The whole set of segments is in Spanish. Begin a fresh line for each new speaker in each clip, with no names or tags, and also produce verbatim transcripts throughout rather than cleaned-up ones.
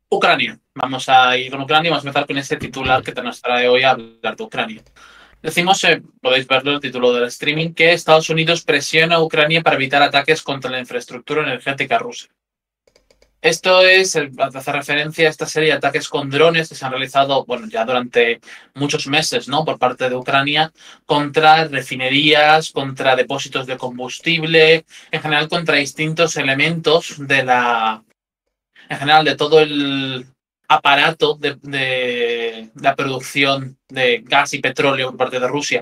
Ucrania. Vamos a ir con Ucrania y vamos a empezar con este titular que nos trae hoy a hablar de Ucrania. Decimos, eh, podéis verlo en el título del streaming, que Estados Unidos presiona a Ucrania para evitar ataques contra la infraestructura energética rusa. Esto es, hace referencia a esta serie de ataques con drones que se han realizado, bueno, ya durante muchos meses, ¿no? Por parte de Ucrania, contra refinerías, contra depósitos de combustible, en general contra distintos elementos de la, en general de todo el aparato de, de la producción de gas y petróleo por parte de Rusia.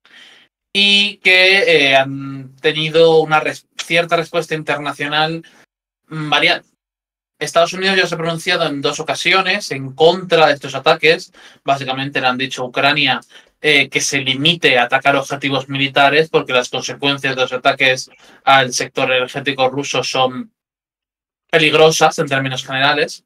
Y que eh, han tenido una res cierta respuesta internacional variada. Estados Unidos ya se ha pronunciado en dos ocasiones en contra de estos ataques. Básicamente le han dicho a Ucrania eh, que se limite a atacar objetivos militares porque las consecuencias de los ataques al sector energético ruso son peligrosas en términos generales.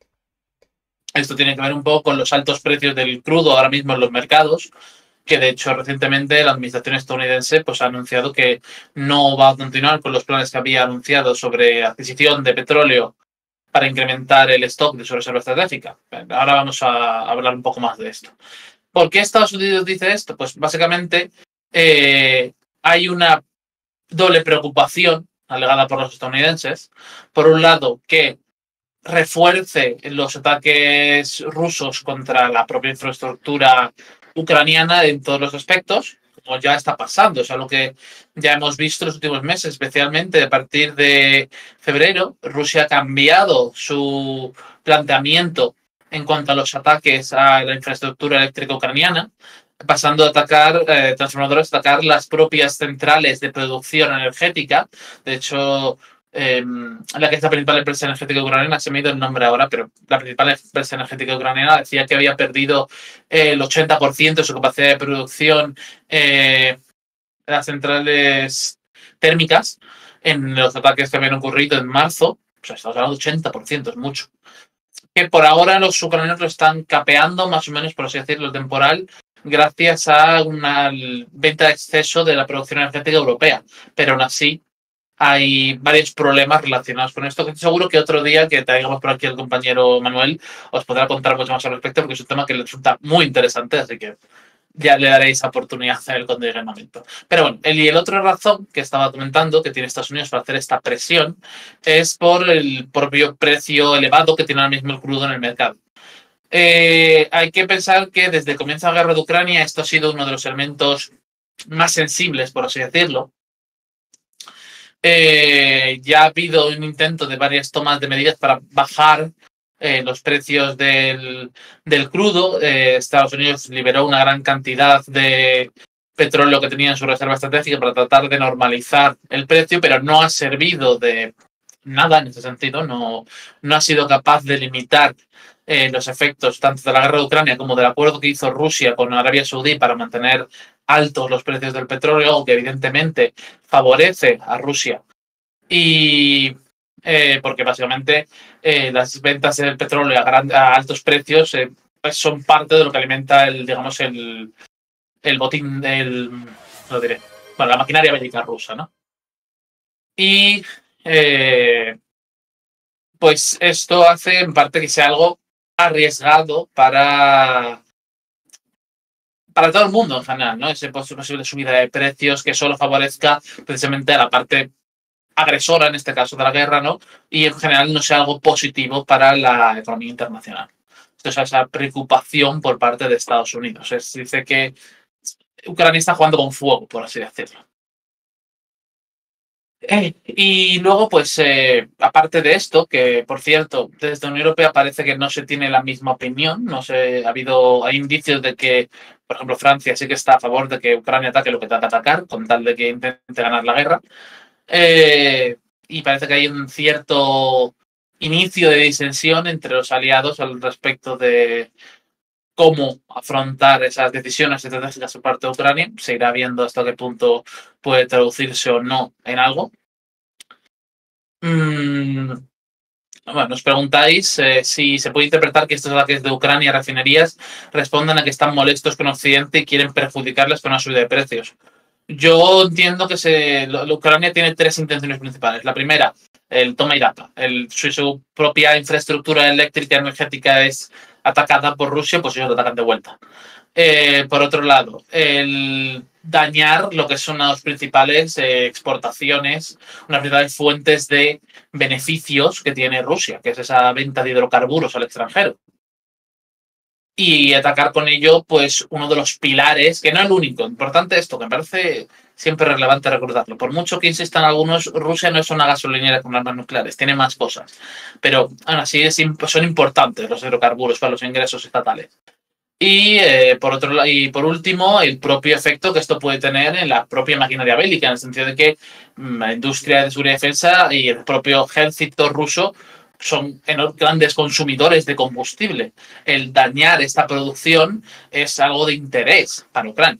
Esto tiene que ver un poco con los altos precios del crudo ahora mismo en los mercados, que de hecho recientemente la administración estadounidense pues, ha anunciado que no va a continuar con los planes que había anunciado sobre adquisición de petróleo para incrementar el stock de su reserva estratégica. Ahora vamos a hablar un poco más de esto. ¿Por qué Estados Unidos dice esto? Pues básicamente eh, hay una doble preocupación alegada por los estadounidenses. Por un lado, que refuerce los ataques rusos contra la propia infraestructura ucraniana en todos los aspectos, como ya está pasando. Es algo que ya hemos visto en los últimos meses, especialmente a partir de febrero. Rusia ha cambiado su planteamiento en cuanto a los ataques a la infraestructura eléctrica ucraniana, pasando a atacar eh, transformadores, a atacar las propias centrales de producción energética. De hecho, eh, la que es la principal empresa energética ucraniana, se me ha ido el nombre ahora, pero la principal empresa energética ucraniana decía que había perdido eh, el ochenta por ciento de su capacidad de producción eh, las centrales térmicas en los ataques que habían ocurrido en marzo. O sea, estamos hablando de ochenta por ciento, es mucho. Que por ahora los ucranianos lo están capeando, más o menos, por así decirlo, temporal, gracias a una venta de exceso de la producción energética europea. Pero aún así, hay varios problemas relacionados con esto, que seguro que otro día que traigamos por aquí al compañero Manuel os podrá contar mucho más al respecto, porque es un tema que le resulta muy interesante, así que ya le daréis oportunidad a él cuando llegue el momento. Pero bueno, el, y el otro razón que estaba comentando que tiene Estados Unidos para hacer esta presión es por el propio precio elevado que tiene ahora mismo el crudo en el mercado. Eh, hay que pensar que desde el comienzo de la guerra de Ucrania esto ha sido uno de los elementos más sensibles, por así decirlo. Eh, ya ha habido un intento de varias tomas de medidas para bajar eh, los precios del, del crudo. Eh, Estados Unidos liberó una gran cantidad de petróleo que tenía en su reserva estratégica para tratar de normalizar el precio, pero no ha servido de nada en ese sentido. No, no ha sido capaz de limitar eh, los efectos tanto de la guerra de Ucrania como del acuerdo que hizo Rusia con Arabia Saudí para mantener altos los precios del petróleo, que evidentemente favorece a Rusia. Y eh, porque básicamente eh, las ventas del petróleo a, gran, a altos precios eh, pues son parte de lo que alimenta el, digamos, el, el botín, el, lo diré, bueno, la maquinaria bélica rusa, ¿no? Y eh, pues esto hace en parte que sea algo arriesgado para para todo el mundo en general, ¿no? Esa posible subida de precios que solo favorezca precisamente a la parte agresora, en este caso de la guerra, ¿no? Y en general no sea algo positivo para la economía internacional. Entonces, esa preocupación por parte de Estados Unidos. Es, dice que Ucrania está jugando con fuego, por así decirlo. Eh, y luego, pues, eh, aparte de esto, que por cierto, desde la Unión Europea parece que no se tiene la misma opinión, no sé, ha habido, hay indicios de que, por ejemplo, Francia sí que está a favor de que Ucrania ataque lo que tenga que atacar, con tal de que intente ganar la guerra. Eh, y parece que hay un cierto inicio de disensión entre los aliados al respecto de cómo afrontar esas decisiones estratégicas por parte de Ucrania. Se irá viendo hasta qué punto puede traducirse o no en algo. Mm, bueno, nos preguntáis eh, si se puede interpretar que estos ataques de Ucrania a refinerías respondan a que están molestos con Occidente y quieren perjudicarles con una subida de precios. Yo entiendo que se, lo- lo- Ucrania tiene tres intenciones principales. La primera, el toma y daca. El, si su propia infraestructura eléctrica energética es atacada por Rusia, pues ellos lo atacan de vuelta. Eh, por otro lado, el dañar lo que son las principales eh, exportaciones, unas principales fuentes de beneficios que tiene Rusia, que es esa venta de hidrocarburos al extranjero. Y atacar con ello, pues, uno de los pilares, que no es el único, importante esto, que me parece siempre relevante recordarlo. Por mucho que insistan algunos, Rusia no es una gasolinera con armas nucleares, tiene más cosas. Pero aún así es, son importantes los hidrocarburos para los ingresos estatales. Y, eh, por otro lado, y por último, el propio efecto que esto puede tener en la propia maquinaria bélica, en el sentido de que mm, la industria de seguridad y defensa y el propio ejército ruso son grandes consumidores de combustible. El dañar esta producción es algo de interés para Ucrania.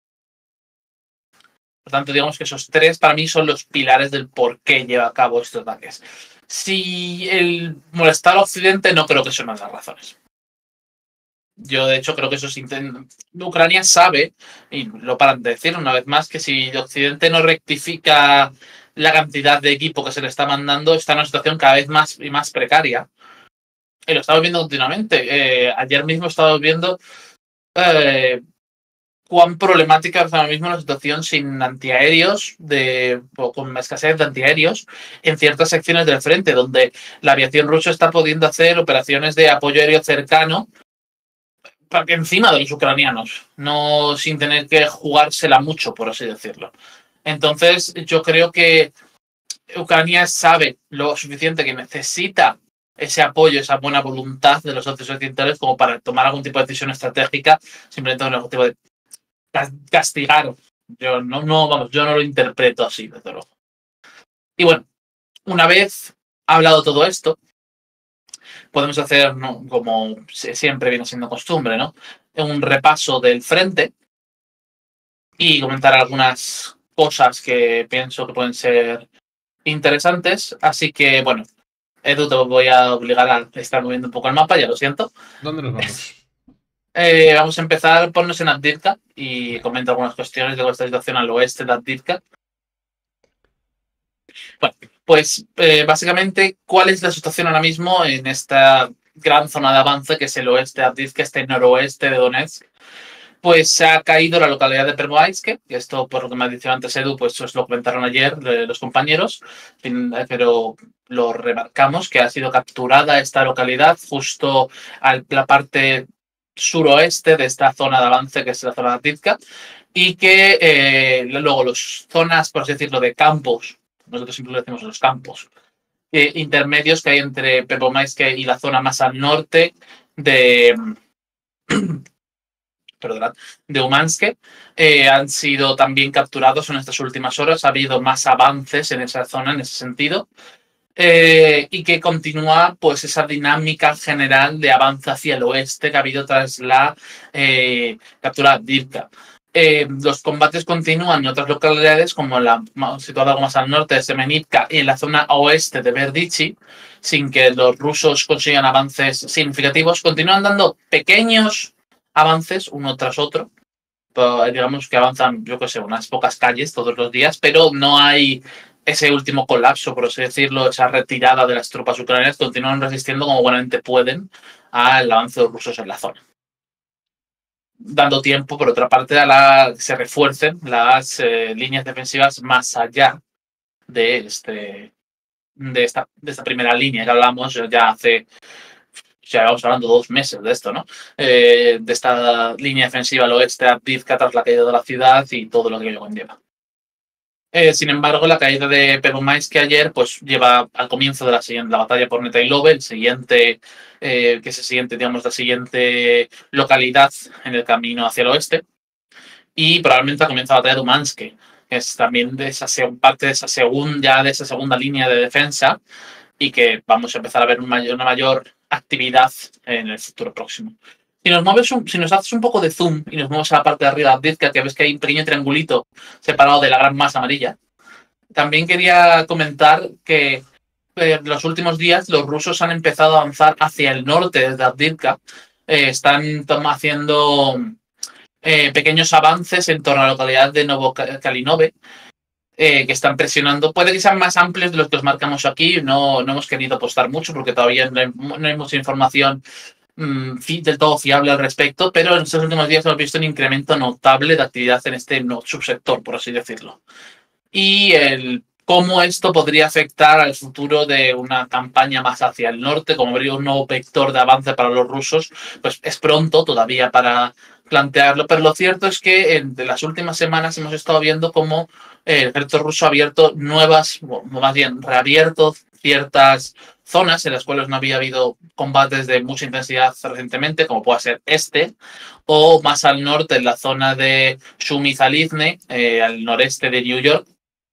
Por tanto, digamos que esos tres para mí son los pilares del por qué lleva a cabo estos ataques. Si el molestar a Occidente, no creo que sea una de las razones. Yo, de hecho, creo que eso es Ucrania sabe, y lo paran de decir una vez más, que si Occidente no rectifica la cantidad de equipo que se le está mandando, está en una situación cada vez más y más precaria. Y lo estamos viendo continuamente. Eh, ayer mismo estamos viendo eh, cuán problemática es ahora mismo la situación sin antiaéreos, de, o con escasez de antiaéreos en ciertas secciones del frente, donde la aviación rusa está pudiendo hacer operaciones de apoyo aéreo cercano encima de los ucranianos, no sin tener que jugársela mucho, por así decirlo. Entonces, yo creo que Ucrania sabe lo suficiente que necesita ese apoyo, esa buena voluntad de los socios occidentales como para tomar algún tipo de decisión estratégica, simplemente con el objetivo de castigar. Yo no, no, vamos, yo no lo interpreto así, desde luego. Y bueno, una vez hablado todo esto, podemos hacer, ¿no?, como siempre viene siendo costumbre, ¿no?, un repaso del frente y comentar algunas cosas que pienso que pueden ser interesantes. Así que, bueno, Edu, te voy a obligar a estar moviendo un poco el mapa, ya lo siento.
¿Dónde nos vamos?
Eh, vamos a empezar, ponnos en Avdiivka y comenta algunas cuestiones de vuestra situación al oeste de Avdiivka. Bueno, pues eh, básicamente, ¿cuál es la situación ahora mismo en esta gran zona de avance que es el oeste de Avdiivka, este noroeste de Donetsk? Pues se ha caído la localidad de Pervoaisk, que esto, por lo que me ha dicho antes Edu, pues os lo comentaron ayer eh, los compañeros, pero lo remarcamos, que ha sido capturada esta localidad justo a la parte suroeste de esta zona de avance, que es la zona de Avdiivka, y que eh, luego las zonas, por así decirlo, de campos, nosotros siempre lo decimos los campos, eh, intermedios que hay entre Pervoaisk y la zona más al norte de... Perdón, de Umansk, eh, han sido también capturados en estas últimas horas. Ha habido más avances en esa zona, en ese sentido, eh, y que continúa pues esa dinámica general de avance hacia el oeste que ha habido tras la eh, captura de Avdiivka. Eh, los combates continúan en otras localidades, como la situada algo más al norte de Semenivka y en la zona oeste de Berdichi, sin que los rusos consigan avances significativos. Continúan dando pequeños avances uno tras otro, pero digamos que avanzan, yo qué sé, unas pocas calles todos los días, pero no hay ese último colapso, por así decirlo, esa retirada de las tropas ucranianas. Continúan resistiendo como buenamente pueden al avance de los rusos en la zona, dando tiempo, por otra parte, a la que se refuercen las eh, líneas defensivas más allá de, este, de, esta, de esta primera línea que hablamos ya hace... Ya vamos hablando dos meses de esto, ¿no? Eh, de esta línea defensiva al oeste de Avdiivka tras la caída de la ciudad y todo lo que ello conlleva. Eh, sin embargo, la caída de Pervoaisk ayer pues lleva al comienzo de la siguiente la batalla por Netailove, el siguiente, eh, que es el siguiente, digamos, la siguiente localidad en el camino hacia el oeste. Y probablemente comienza la batalla de Umansk, que es también de esa parte de esa segunda, de esa segunda línea de defensa, y que vamos a empezar a ver un mayor, una mayor actividad en el futuro próximo. Si nos mueves un, si nos haces un poco de zoom y nos mueves a la parte de arriba de Avdiivka, que ves que hay un pequeño triangulito separado de la gran masa amarilla, también quería comentar que en los últimos días los rusos han empezado a avanzar hacia el norte desde Avdiivka. Eh, están haciendo eh, pequeños avances en torno a la localidad de Novokalinove, eh, que están presionando. Puede que sean más amplios de los que os marcamos aquí. No, no hemos querido apostar mucho porque todavía no hay, no hay mucha información mmm, del todo fiable al respecto, pero en estos últimos días hemos visto un incremento notable de actividad en este no, subsector, por así decirlo. Y el cómo esto podría afectar al futuro de una campaña más hacia el norte, como habría un nuevo vector de avance para los rusos, pues es pronto todavía para plantearlo, pero lo cierto es que en de las últimas semanas hemos estado viendo cómo el ejército ruso ha abierto nuevas, o más bien reabierto ciertas zonas en las cuales no había habido combates de mucha intensidad recientemente, como puede ser este, o más al norte, en la zona de Shumizalizne, eh, al noreste de New York,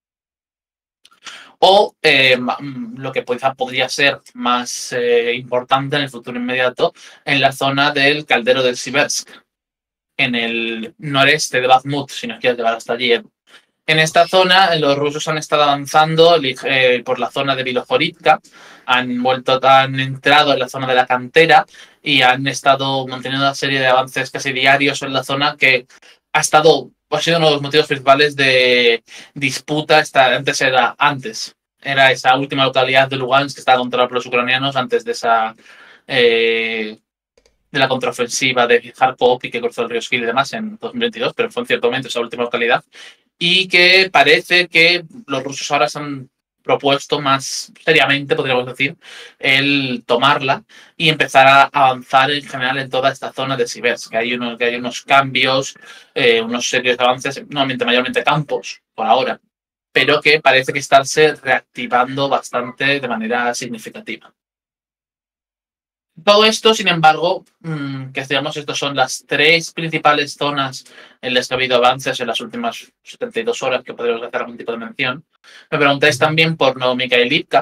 o eh, lo que podría ser más eh, importante en el futuro inmediato, en la zona del caldero del Siversk, en el noreste de Bakhmut, si nos quieres llevar hasta allí. En esta zona, los rusos han estado avanzando eh, por la zona de Bilohorivka, han vuelto, han entrado en la zona de la cantera y han estado manteniendo una serie de avances casi diarios en la zona que ha estado, ha sido uno de los motivos principales de disputa. Esta, antes era antes, era esa última localidad de Lugansk que estaba controlada por los ucranianos antes de esa eh, de la contraofensiva de Kharkov y que cruzó el río Skil y demás en dos mil veintidós, pero fue en cierto momento esa última localidad. Y que parece que los rusos ahora se han propuesto más seriamente, podríamos decir, el tomarla y empezar a avanzar en general en toda esta zona de Siversk, que hay unos, que hay unos cambios, eh, unos serios avances, normalmente mayormente campos, por ahora, pero que parece que estarse reactivando bastante de manera significativa. Todo esto, sin embargo, que digamos, estas son las tres principales zonas en las que ha habido avances en las últimas setenta y dos horas, que podríamos hacer algún tipo de mención. Me preguntáis también por Novomikhailivka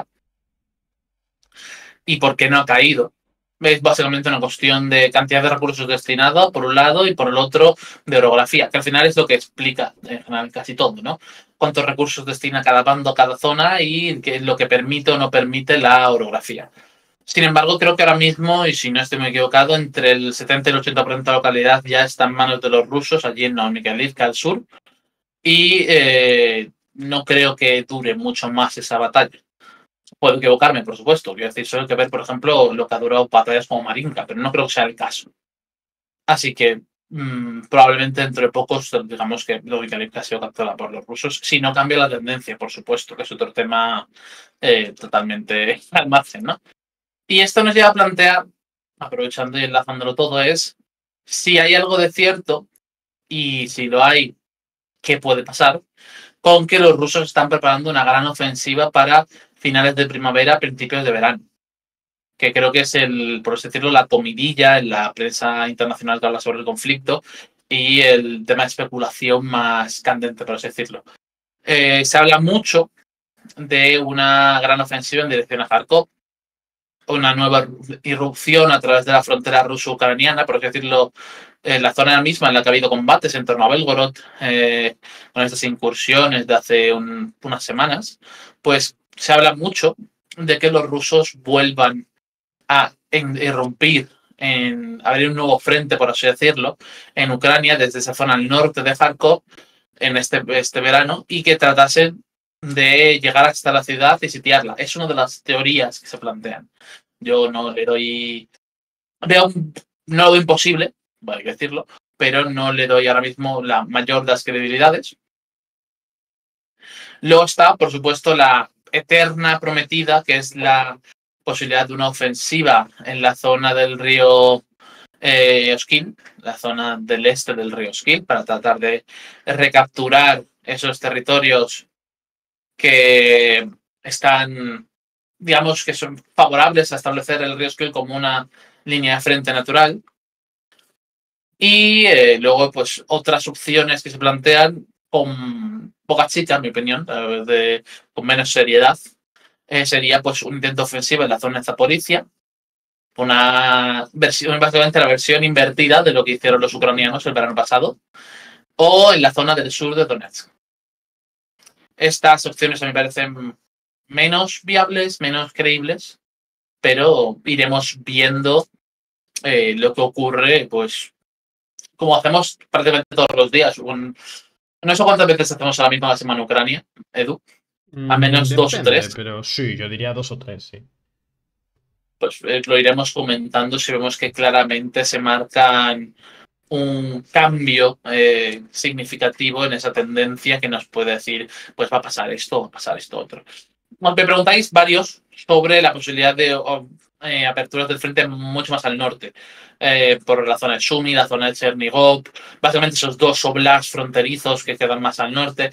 y por qué no ha caído. Es básicamente una cuestión de cantidad de recursos destinados, por un lado, y por el otro, de orografía, que al final es lo que explica en general casi todo, ¿no? Cuántos recursos destina cada bando, cada zona y qué es lo que permite o no permite la orografía. Sin embargo, creo que ahora mismo, y si no estoy muy equivocado, entre el setenta y el ochenta por ciento de la localidad ya está en manos de los rusos, allí en Novomikhailivka, al sur, y eh, no creo que dure mucho más esa batalla. Puedo equivocarme, por supuesto. Quiero decir, solo hay que ver, por ejemplo, lo que ha durado batallas como Marinka, pero no creo que sea el caso. Así que mmm, probablemente dentro de pocos, digamos que Novomikhailivka ha sido capturada por los rusos, si no cambia la tendencia, por supuesto, que es otro tema eh, totalmente al margen, ¿no? Y esto nos lleva a plantear, aprovechando y enlazándolo todo, es si hay algo de cierto, y si lo hay, ¿qué puede pasar? Con que los rusos están preparando una gran ofensiva para finales de primavera, principios de verano. Que creo que es, el, por así decirlo, la comidilla en la prensa internacional que habla sobre el conflicto y el tema de especulación más candente, por así decirlo. Eh, se habla mucho de una gran ofensiva en dirección a Kharkov, una nueva irrupción a través de la frontera ruso-ucraniana, por así decirlo, en la zona misma en la que ha habido combates en torno a Belgorod, eh, con estas incursiones de hace un, unas semanas, pues se habla mucho de que los rusos vuelvan a irrumpir, en abrir un nuevo frente, por así decirlo, en Ucrania, desde esa zona al norte de Kharkov, en este, este verano, y que tratasen de llegar hasta la ciudad y sitiarla. Es una de las teorías que se plantean. Yo no le doy... Veo un, no lo veo imposible, hay que decirlo, pero no le doy ahora mismo la mayor de las credibilidades. Luego está, por supuesto, la eterna prometida, que es la posibilidad de una ofensiva en la zona del río eh, Oskil, la zona del este del río Oskil, para tratar de recapturar esos territorios que están, digamos, que son favorables a establecer el río Oskil como una línea de frente natural. Y eh, luego, pues, otras opciones que se plantean con poca chicha, en mi opinión, de, con menos seriedad, eh, sería pues un intento ofensivo en la zona de Zaporizhia, una versión, básicamente la versión invertida de lo que hicieron los ucranianos el verano pasado, o en la zona del sur de Donetsk. Estas opciones a mí me parecen menos viables, menos creíbles, pero iremos viendo eh, lo que ocurre, pues, como hacemos prácticamente todos los días. Un, no sé cuántas veces hacemos ahora mismo la semana en Ucrania, Edu. Al
Mm,
menos dos o
depende,
tres.
pero sí, yo diría dos o tres, sí.
Pues eh, lo iremos comentando si vemos que claramente se marcan un cambio eh, significativo en esa tendencia que nos puede decir, pues va a pasar esto, va a pasar esto otro. Bueno, me preguntáis varios sobre la posibilidad de oh, eh, aperturas del frente mucho más al norte, eh, por la zona de Sumy, la zona de Chernigov, básicamente esos dos oblasts fronterizos que quedan más al norte.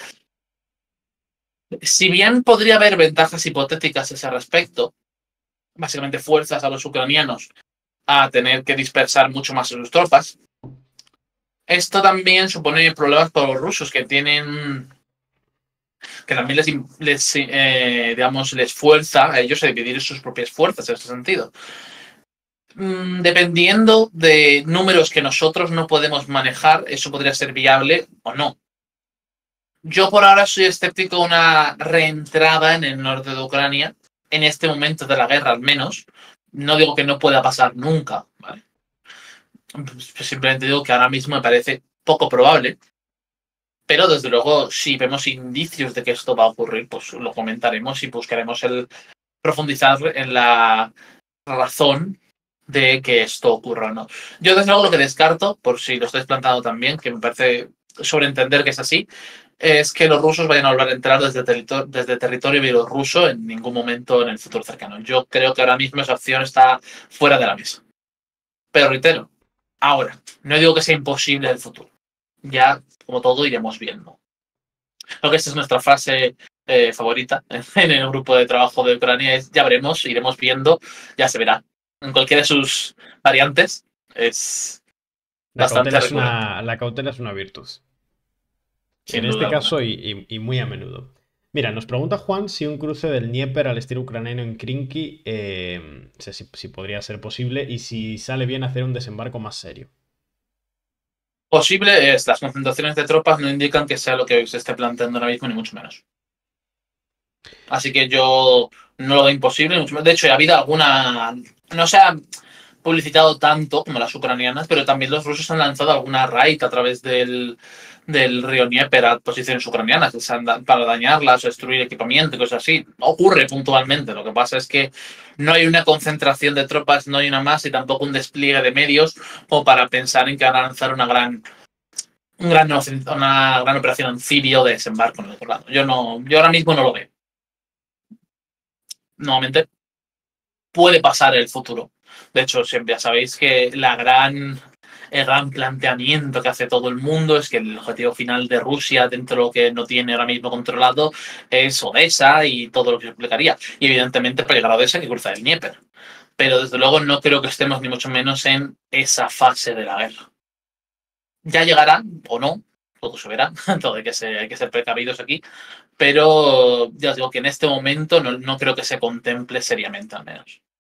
Si bien podría haber ventajas hipotéticas a ese respecto, básicamente fuerzas a los ucranianos a tener que dispersar mucho más sus tropas, esto también supone problemas para los rusos que tienen, que también les, les eh, digamos, les fuerza a ellos a dividir sus propias fuerzas en ese sentido. Mm, dependiendo de números que nosotros no podemos manejar, eso podría ser viable o no. Yo por ahora soy escéptico de una reentrada en el norte de Ucrania, en este momento de la guerra al menos. No digo que no pueda pasar nunca, ¿vale? Simplemente digo que ahora mismo me parece poco probable. Pero desde luego, si vemos indicios de que esto va a ocurrir, pues lo comentaremos y buscaremos el profundizar en la razón de que esto ocurra o no. Yo desde luego lo que descarto, por si lo estáis plantando también, que me parece sobreentender que es así, es que los rusos vayan a volver a entrar desde, territorio, desde territorio bielorruso en ningún momento en el futuro cercano. Yo creo que ahora mismo esa opción está fuera de la mesa. Pero reitero, ahora, no digo que sea imposible en el futuro. Ya, como todo, iremos viendo. Creo que esta es nuestra frase eh, favorita en el grupo de trabajo de Ucrania, es ya veremos, iremos viendo, ya se verá. En cualquiera de sus variantes es
La
bastante
cautela es
recurrente,
una, la cautela es una virtud. En
sin
este
duda alguna.
caso y, y- y muy a menudo. Mira, nos pregunta Juan si un cruce del Dnieper al estilo ucraniano en Krinky, eh, si, si podría ser posible y si sale bien hacer un desembarco más serio.
Posible es, las concentraciones de tropas no indican que sea lo que se esté planteando ahora mismo, ni mucho menos. Así que yo no lo veo imposible, ni mucho menos. De hecho, ha habido alguna, no se ha publicitado tanto como las ucranianas, pero también los rusos han lanzado alguna raid a través del, del río Dnieper a posiciones ucranianas que se han da- para dañarlas o destruir equipamiento y cosas así. Ocurre puntualmente. Lo que pasa es que no hay una concentración de tropas, no hay una más y tampoco un despliegue de medios como para pensar en que van a lanzar una gran, un gran, una gran operación anfibio de desembarco en el otro lado. Yo, no, yo ahora mismo no lo veo. Nuevamente, puede pasar en el futuro. De hecho, siempre ya sabéis que la gran, el gran planteamiento que hace todo el mundo es que el objetivo final de Rusia, dentro de lo que no tiene ahora mismo controlado, es Odessa y todo lo que se explicaría. Y evidentemente, para llegar a Odessa hay que cruzar el Dnieper. Pero desde luego no creo que estemos ni mucho menos en esa fase de la guerra. Ya llegará, o no, todo se verá, todo hay que ser, hay que ser precavidos aquí, pero ya os digo que en este momento no, no creo que se contemple seriamente al menos.